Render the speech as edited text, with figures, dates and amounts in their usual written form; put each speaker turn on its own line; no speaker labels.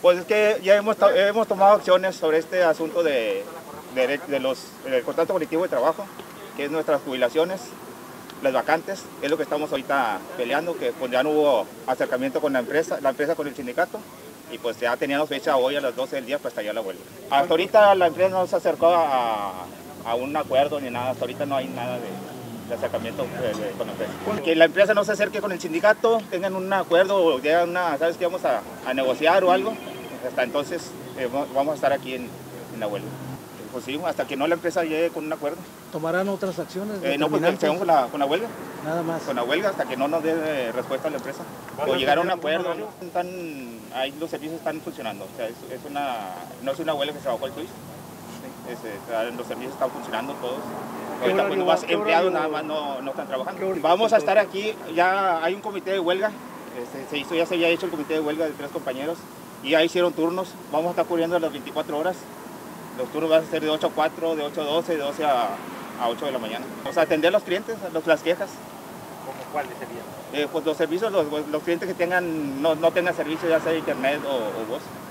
Pues es que ya hemos tomado acciones sobre este asunto del contrato colectivo de trabajo, que es nuestras jubilaciones, las vacantes, es lo que estamos ahorita peleando, que pues ya no hubo acercamiento con la empresa con el sindicato, y pues ya teníamos fecha hoy a las 12 del día para estallar la huelga. Hasta ahorita la empresa no se acercó a un acuerdo ni nada, hasta ahorita no hay nada de acercamiento con la empresa. Que la empresa no se acerque con el sindicato, tengan un acuerdo o llegan ¿sabes qué? Vamos a negociar o algo, hasta entonces vamos a estar aquí en la huelga. Pues sí, hasta que no la empresa llegue con un acuerdo.
¿Tomarán otras acciones?
No, pues seguimos con la huelga.
Nada más.
Con la huelga hasta que no nos dé respuesta a la empresa. O llegar a un acuerdo. Ahí los servicios están funcionando. O sea, no es una huelga que se bajó el twist. Los servicios están funcionando todos. Ahorita pues más empleados nada más no están trabajando. Vamos a estar aquí, ya hay un comité de huelga. Ya se había hecho el comité de huelga de 3 compañeros. Y ya hicieron turnos. Vamos a estar cubriendo las 24 horas. Los turnos van a ser de 8 a 4, de 8 a 12, de 12 a 8 de la mañana. O sea, atender a los clientes, las quejas.
¿Cómo cuáles serían?
Pues los servicios, los clientes que no tengan servicio, ya sea internet o voz.